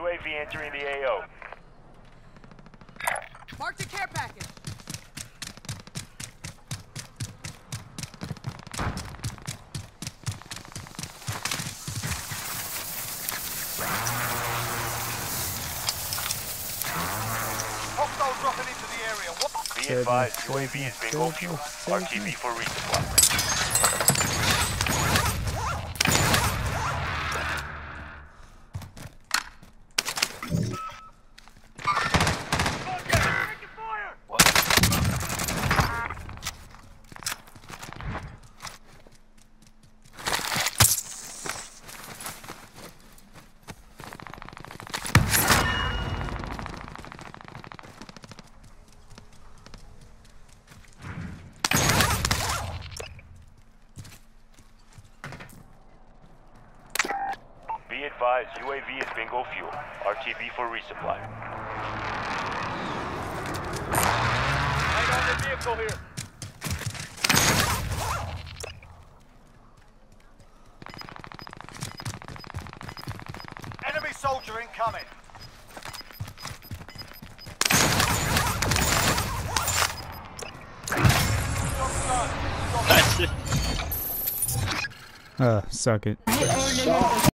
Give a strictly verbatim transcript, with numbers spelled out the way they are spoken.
U A V entering the A O. Mark the care package. Hostiles dropping into the area. What? Be advised, U A V is bingo fuel. R T B for resupply. Be advised, U A V is bingo fuel. R T B for resupply. Hang on the vehicle here. Enemy soldier incoming. Uh, suck it.